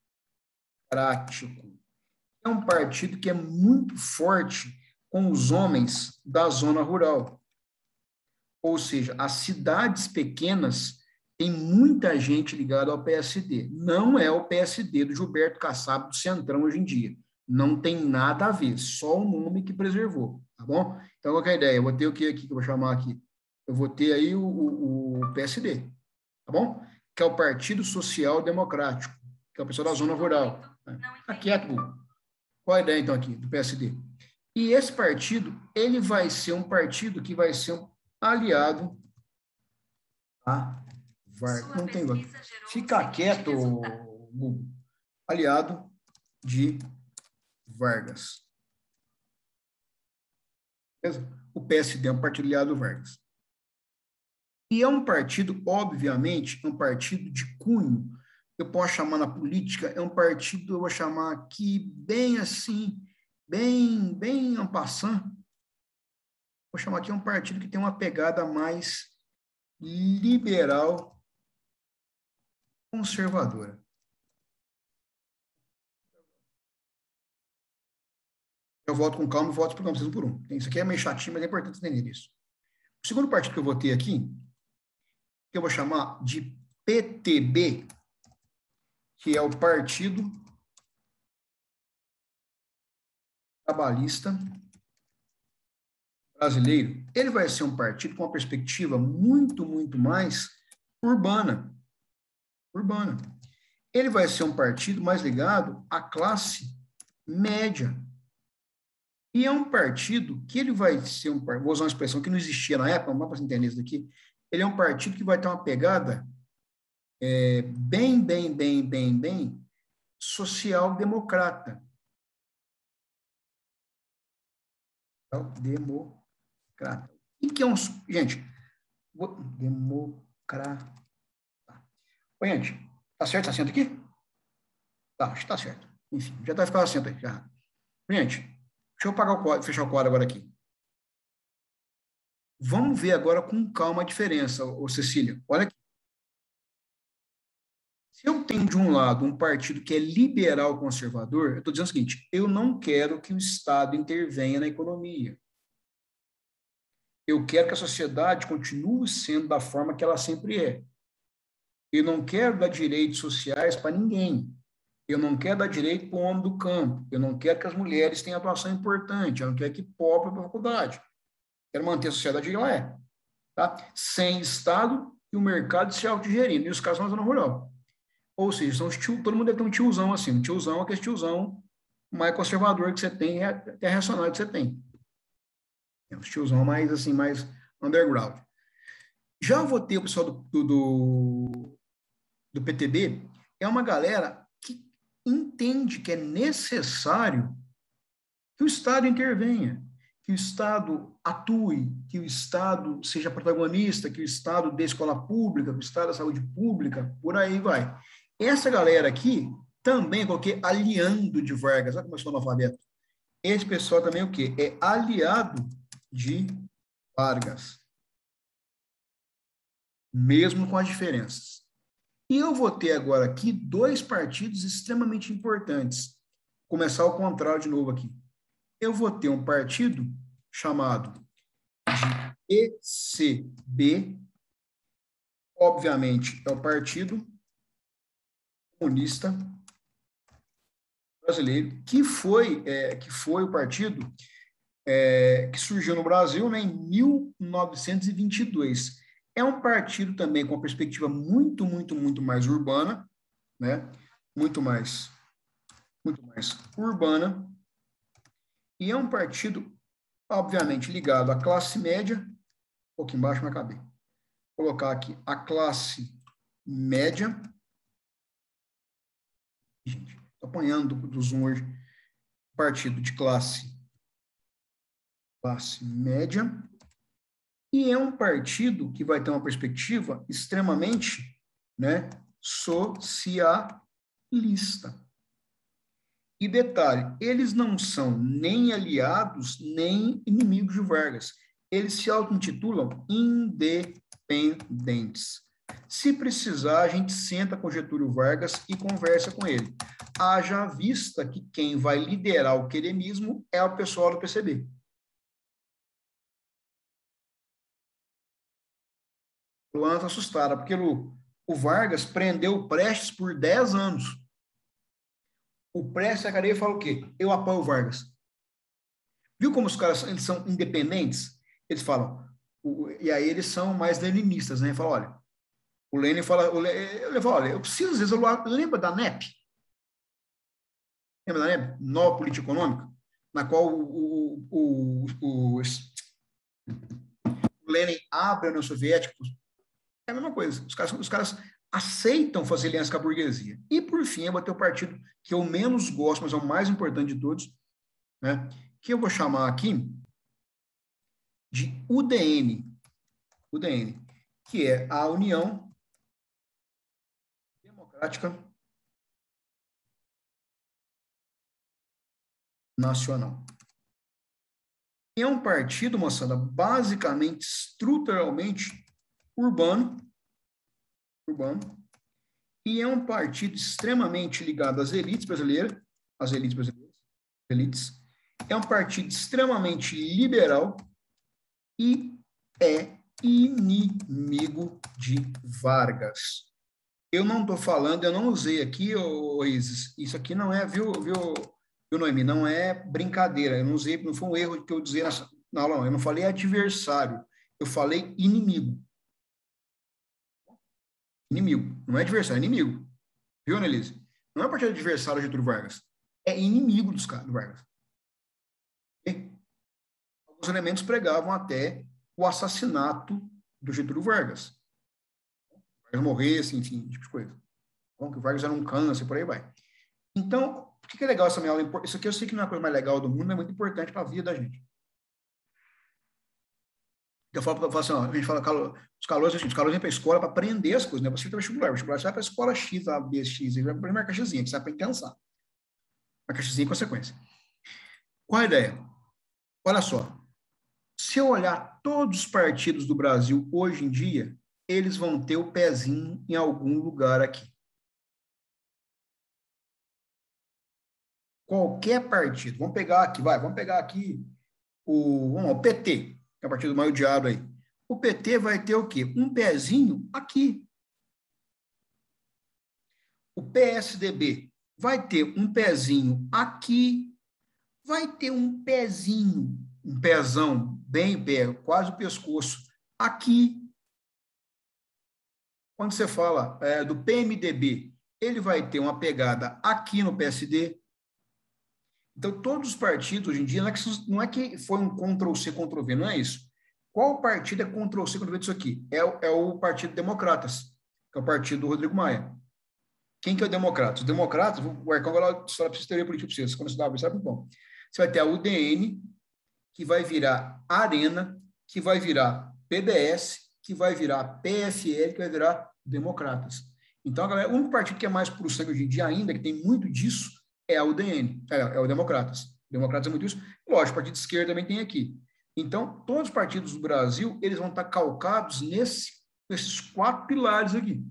É um partido que é muito forte com os homens da zona rural. Ou seja, as cidades pequenas têm muita gente ligada ao P S D. Não é o P S D do Gilberto Kassab do Centrão hoje em dia. Não tem nada a ver, só o nome que preservou, tá bom? Então, qual que é a ideia? Eu vou ter o que aqui, que eu vou chamar aqui? Eu vou ter aí o, o, o P S D, tá bom? Que é o Partido Social Democrático, que é o pessoal da zona rural. Tá quieto, Google. Qual a ideia, então, aqui, do P S D? E esse partido, ele vai ser um partido que vai ser um aliado a Vargas. Não tem outro. Fica quieto, Google. Aliado de Vargas. Beleza? O P S D é um partido aliado do Vargas. E é um partido, obviamente, um partido de cunho. Eu posso chamar na política, é um partido, eu vou chamar aqui, bem assim, bem, bem en passant. Vou chamar aqui um partido que tem uma pegada mais liberal conservadora. Eu voto com calma e voto por não preciso por um. Isso aqui é meio chatinho, mas é importante entender isso. O segundo partido que eu votei aqui, que eu vou chamar de P T B, que é o Partido Trabalhista Brasileiro. Ele vai ser um partido com uma perspectiva muito, muito mais urbana. Urbana. Ele vai ser um partido mais ligado à classe média. E é um partido que ele vai ser um, vou usar uma expressão que não existia na época, mas para você entender isso daqui, ele é um partido que vai ter uma pegada é, bem, bem, bem, bem, bem social-democrata. Democrata. O que é um... Gente, democrata. Oi, gente, tá certo esse acento aqui? Tá, acho que tá certo. Enfim, já tá ficando acento aí. Já. Gente, deixa eu apagar o quadro, fechar o quadro agora aqui. Vamos ver agora com calma a diferença, ô Cecília. Olha aqui. Se eu tenho de um lado um partido que é liberal conservador, eu estou dizendo o seguinte, eu não quero que o Estado intervenha na economia. Eu quero que a sociedade continue sendo da forma que ela sempre é. Eu não quero dar direitos sociais para ninguém. Eu não quero dar direito para o homem do campo. Eu não quero que as mulheres tenham atuação importante. Eu não quero que pobre para a faculdade. Quero manter a sociedade como ela é. Tá? Sem Estado e o mercado se autogerindo. E os casos na zona rural. Ou seja, são os tio, todo mundo deve ter um tiozão assim. Um tiozão é aquele tiozão mais conservador que você tem, é até reacionário que você tem. É um tiozão mais, assim, mais underground. Já votei o pessoal do, do, do, do P T B, é uma galera que entende que é necessário que o Estado intervenha, que o Estado atue, que o Estado seja protagonista, que o Estado dê escola pública, que o Estado da saúde pública, por aí vai. Essa galera aqui, também coloquei aliando de Vargas, olha como eu sou analfabeto. Esse pessoal também é o quê? É aliado de Vargas. Mesmo com as diferenças. E eu vou ter agora aqui dois partidos extremamente importantes. Vou começar ao contrário de novo aqui. Eu vou ter um partido chamado de P C B, obviamente é o Partido Comunista Brasileiro, que foi, é, que foi o partido é, que surgiu no Brasil, né, em mil novecentos e vinte e dois. É um partido também com uma perspectiva muito, muito, muito mais urbana, né, muito mais, muito mais urbana, e é um partido, obviamente, ligado à classe média, um pouco embaixo, mas acabei. Vou colocar aqui a classe média. Gente, estou apanhando do, do Zoom hoje. Partido de classe, classe média. E é um partido que vai ter uma perspectiva extremamente, né, socialista. E detalhe, eles não são nem aliados, nem inimigos de Vargas. Eles se auto-intitulam independentes. Se precisar, a gente senta com Getúlio Vargas e conversa com ele. Haja vista que quem vai liderar o queremismo é o pessoal do P C B. Luana está assustada, porque o, o Vargas prendeu o Prestes por dez anos. O Prestes, a cadeia, fala o quê? Eu apoio o Vargas. Viu como os caras eles são independentes? Eles falam, o, e aí eles são mais leninistas, né? Falam, olha, o Lenin fala, o Lenin, ele fala, olha, eu preciso, às vezes, eu lembra da N E P? Lembra da N E P? Nova Política Econômica? Na qual o, o, o, o, o Lenin abre a União Soviética. É a mesma coisa. Os caras, os caras aceitam fazer aliança com a burguesia. E, por fim, eu vou ter o partido que eu menos gosto, mas é o mais importante de todos, né? Que eu vou chamar aqui de U D N. U D N, que é a União Democrática Nacional. É um partido, moçada, basicamente, estruturalmente urbano, urbano, e é um partido extremamente ligado às elites brasileiras, às elites brasileiras, elites. É um partido extremamente liberal e é inimigo de Vargas. Eu não estou falando, eu não usei aqui, ô, Isis, isso aqui não é, viu, viu, viu, Noemi, não é brincadeira, eu não usei, não foi um erro que eu dizia na, na aula, não. Eu não falei adversário, eu falei inimigo. Inimigo, não é adversário, é inimigo. Viu, Annelise? Não é partido adversário de Getúlio Vargas, é inimigo dos caras, do Vargas. E alguns elementos pregavam até o assassinato do Getúlio Vargas. Vargas morresse, enfim, tipo de coisa. Bom, que o Vargas era um câncer, por aí vai. Então, por que é legal essa minha aula? Isso aqui eu sei que não é a coisa mais legal do mundo, mas é muito importante para a vida da gente. Eu falo, eu falo assim, ó, a gente fala, os calouros, os calouros vêm para a escola para aprender as coisas, né? Você tem vestibular, vestibular você vai para a escola X, A, B, X, e vai para uma caixazinha, que você vai para pensar. Uma caixazinha em consequência. Qual a ideia? Olha só, se eu olhar todos os partidos do Brasil hoje em dia, eles vão ter o pezinho em algum lugar aqui. Qualquer partido. Vamos pegar aqui, vai, vamos pegar aqui o, vamos lá, o P T, que é o partido mais odiado aí. O P T vai ter o quê? Um pezinho aqui. O P S D B vai ter um pezinho aqui. Vai ter um pezinho, um pezão bem pé, quase o pescoço, aqui. Quando você fala é, do P M D B, ele vai ter uma pegada aqui no P S D. Então, todos os partidos, hoje em dia, não é que, não é que foi um control C, control V, não é isso. Qual partido é control C, control V disso aqui? É, é o Partido Democratas, que é o partido do Rodrigo Maia. Quem que é o Democratas? Os Democratas, o Arcão vai lá história para teoria política para vocês, quando você dá sabe bom. Você vai ter a U D N, que vai virar Arena, que vai virar P D S, que vai virar P F L, que vai virar Democratas. Então, galera, o único partido que é mais puro sangue hoje em dia ainda, que tem muito disso, é a U D N, é, é o Democratas. O Democratas é muito isso. Lógico, o partido de esquerda também tem aqui. Então, todos os partidos do Brasil, eles vão estar calcados nesse, nesses quatro pilares aqui.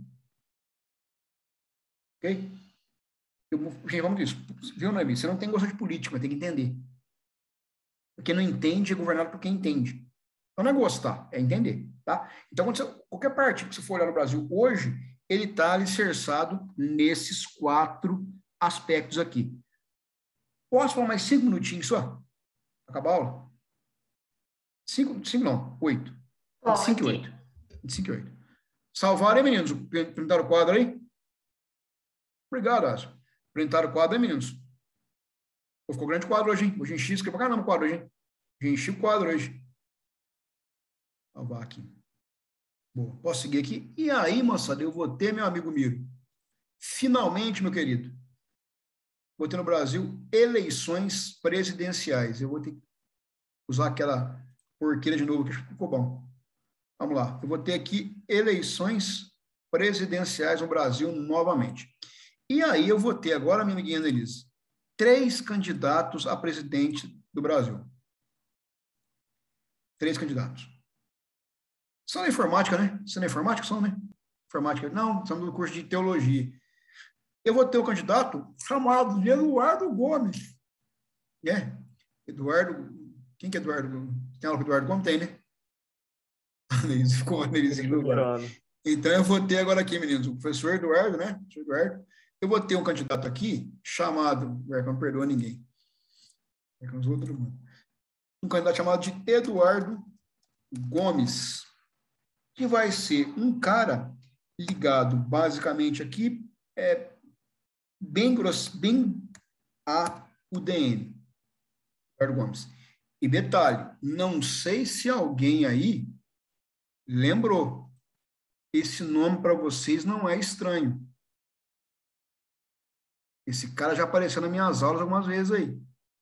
Ok? Eu, gente, vamos disso. Viu, Noemi? Você não tem gosto de política, mas tem que entender. Quem não entende é governado por quem entende. Então não é gostar, é entender, tá? Então, quando você, qualquer partido que você for olhar no Brasil hoje, ele está alicerçado nesses quatro aspectos aqui. Posso falar mais cinco minutinhos só? Acabar a aula? Cinco, cinco não, oito. Pode. Cinco e oito. Cinco e oito. Salvaram aí, meninos? Printaram o quadro aí? Obrigado, Asa. Printaram o quadro aí, meninos? Ficou grande o quadro hoje, hein? Hoje enchi isso aqui pra caramba o quadro hoje, hein? Hoje enchi o quadro hoje. Salvar aqui. Boa. Posso seguir aqui? E aí, moçada, eu vou ter, meu amigo Miro. Finalmente, meu querido. Vou ter no Brasil eleições presidenciais. Eu vou ter que usar aquela porqueira de novo, que ficou bom. Vamos lá. Eu vou ter aqui eleições presidenciais no Brasil novamente. E aí eu vou ter agora, minha amiguinha Annelise, três candidatos a presidente do Brasil. Três candidatos. São na informática, né? São na informática? São, né? Informática. Não, são do curso de teologia. Eu vou ter um candidato chamado Eduardo Gomes. É? Eduardo... Quem que é Eduardo? Tem aula com Eduardo Gomes? Tem, né? Ficou Annelise. Então, eu vou ter agora aqui, meninos, o professor Eduardo, né? Professor Eduardo. Eu vou ter um candidato aqui chamado... Não perdoa ninguém. Um candidato chamado de Eduardo Gomes, que vai ser um cara ligado, basicamente, aqui, é, bem grosso, bem a U D N. Eduardo Gomes. E detalhe, não sei se alguém aí lembrou. Esse nome para vocês não é estranho. Esse cara já apareceu nas minhas aulas algumas vezes aí.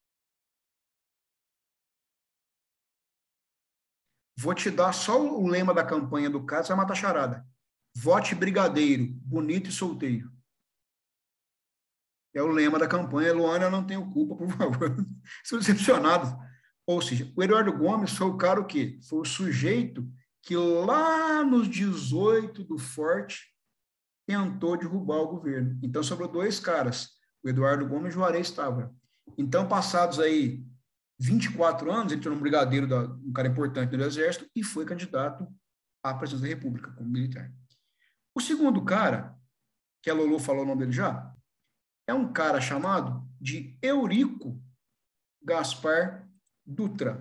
Vou te dar só o lema da campanha do cara, você vai matar charada. Vote brigadeiro, bonito e solteiro. É o lema da campanha. Luana, eu não tenho culpa, por favor. Estou decepcionado. Ou seja, o Eduardo Gomes foi o cara o quê? Foi o sujeito que lá nos dezoito do Forte tentou derrubar o governo. Então, sobrou dois caras, o Eduardo Gomes e o Juarez Távora. Então, passados aí vinte e quatro anos, ele tornou um brigadeiro, da, um cara importante do Exército, e foi candidato à presidência da República, como militar. O segundo cara, que a Lolo falou o nome dele já, é um cara chamado de Eurico Gaspar Dutra.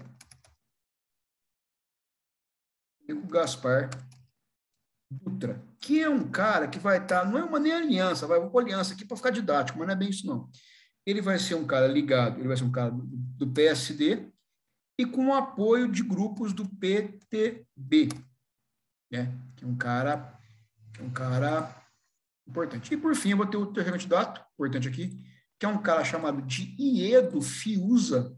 Eurico Gaspar Dutra, que é um cara que vai estar, não é uma nem aliança, vai uma aliança aqui para ficar didático, mas não é bem isso não. Ele vai ser um cara ligado, ele vai ser um cara do, do P S D e com o apoio de grupos do P T B, né? Que é um cara, que é um cara importante. E, por fim, eu vou ter o terceiro candidato, importante aqui, que é um cara chamado de Iedo Fiuza.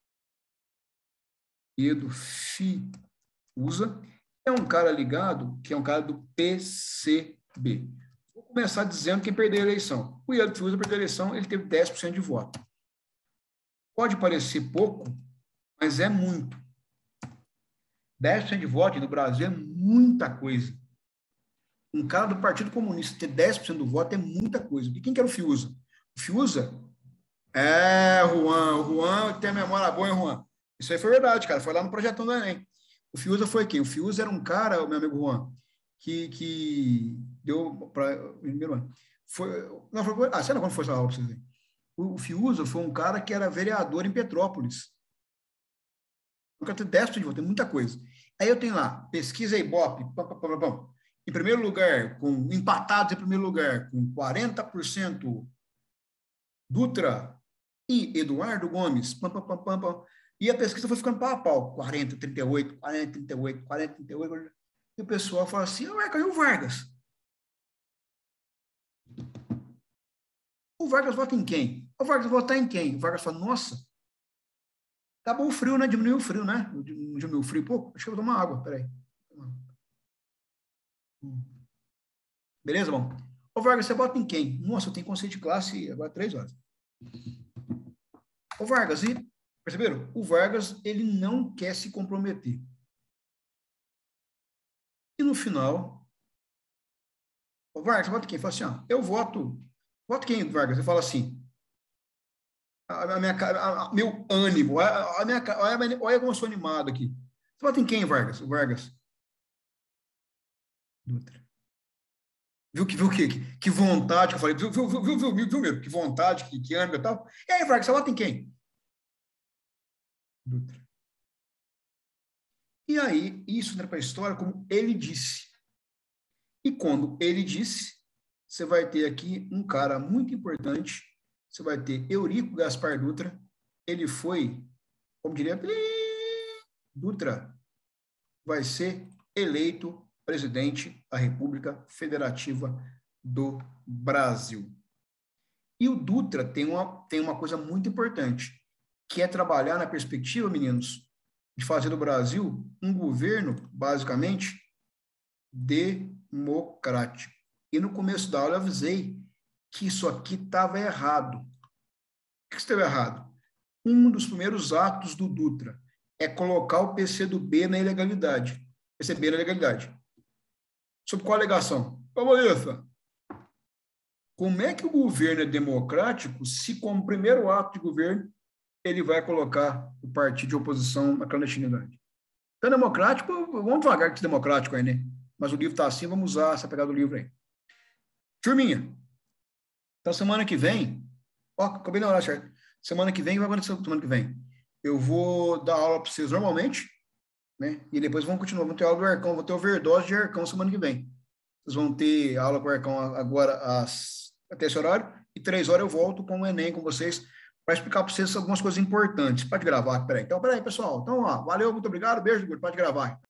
Iedo Fiuza é um cara ligado, que é um cara do P C B. Vou começar dizendo quem perdeu a eleição. O Iedo Fiuza perdeu a eleição, ele teve dez por cento de voto. Pode parecer pouco, mas é muito. dez por cento de voto no Brasil é muita coisa. Um cara do Partido Comunista ter dez por cento do voto é muita coisa. E quem que era o Fiuza? O Fiuza? É, Juan. O Juan tem a memória boa, hein, Juan? Isso aí foi verdade, cara. Foi lá no Projetão do Enem. O Fiuza foi quem? O Fiuza era um cara, meu amigo Juan, que, que deu para... Foi, não, foi, ah, sei lá quando foi essa aula para vocês verem. O, o Fiuza foi um cara que era vereador em Petrópolis. O cara tem dez por cento de voto, tem muita coisa. Aí eu tenho lá, pesquisa Ibope, pam, pam, pam, pam. Em primeiro lugar, com empatados em primeiro lugar, com quarenta por cento Dutra e Eduardo Gomes. Pam, pam, pam, pam, pam. E a pesquisa foi ficando pau a pau. quarenta, trinta e oito, quarenta, trinta e oito, quarenta, trinta e oito. E o pessoal fala assim, ué, caiu o Vargas. O Vargas vota em quem? O Vargas vota em quem? O Vargas fala, nossa, acabou o frio, né? Diminuiu o frio, né? Diminuiu o frio um pouco? Acho que eu vou tomar água, peraí. Beleza, bom? Ô, Vargas, você vota em quem? Nossa, eu tenho conceito de classe agora três horas. Ô, Vargas, e perceberam? O Vargas, ele não quer se comprometer. E no final, ô, Vargas, você vota em quem? Fala assim, ó, eu voto. Voto quem, Vargas? Eu falo assim, a, a minha, a, a, meu ânimo, a, a minha, olha, olha como eu sou animado aqui. Você vota em quem, Vargas? O Vargas. Dutra. Viu que, viu que, que, que vontade que eu falei, viu, viu, viu, viu, viu, viu mesmo, que vontade, que, que ânimo e tal. E aí, Vargas, você vota em quem? Dutra. E aí, isso entra para a história como ele disse. E quando ele disse, você vai ter aqui um cara muito importante, você vai ter Eurico Gaspar Dutra, ele foi, como diria, Dutra vai ser eleito presidente da República Federativa do Brasil. E o Dutra tem uma, tem uma coisa muito importante, que é trabalhar na perspectiva, meninos, de fazer do Brasil um governo, basicamente, democrático. E no começo da aula eu avisei que isso aqui estava errado. O que estava errado? Um dos primeiros atos do Dutra é colocar o P C do B na ilegalidade. P C B na ilegalidade. Sob qual alegação? Vamos isso. Como é que o governo é democrático se, como primeiro ato de governo, ele vai colocar o partido de oposição na clandestinidade? Então, democrático, vamos devagar que é democrático aí, né? Mas o livro está assim, vamos usar essa pegada do livro aí. Turminha, então semana que vem, ó, acabei de orar, certo? Semana que vem, vai acontecer semana que vem. Eu vou dar aula para vocês normalmente, né? E depois vamos continuar, vamos ter aula do Arcão, vou ter overdose de Arcão semana que vem. Vocês vão ter aula com o Arcão agora às, até esse horário, e três horas eu volto com o Enem com vocês, para explicar para vocês algumas coisas importantes. Pode gravar, peraí. Então, peraí, pessoal. Então, ó, valeu, muito obrigado, beijo, pode gravar.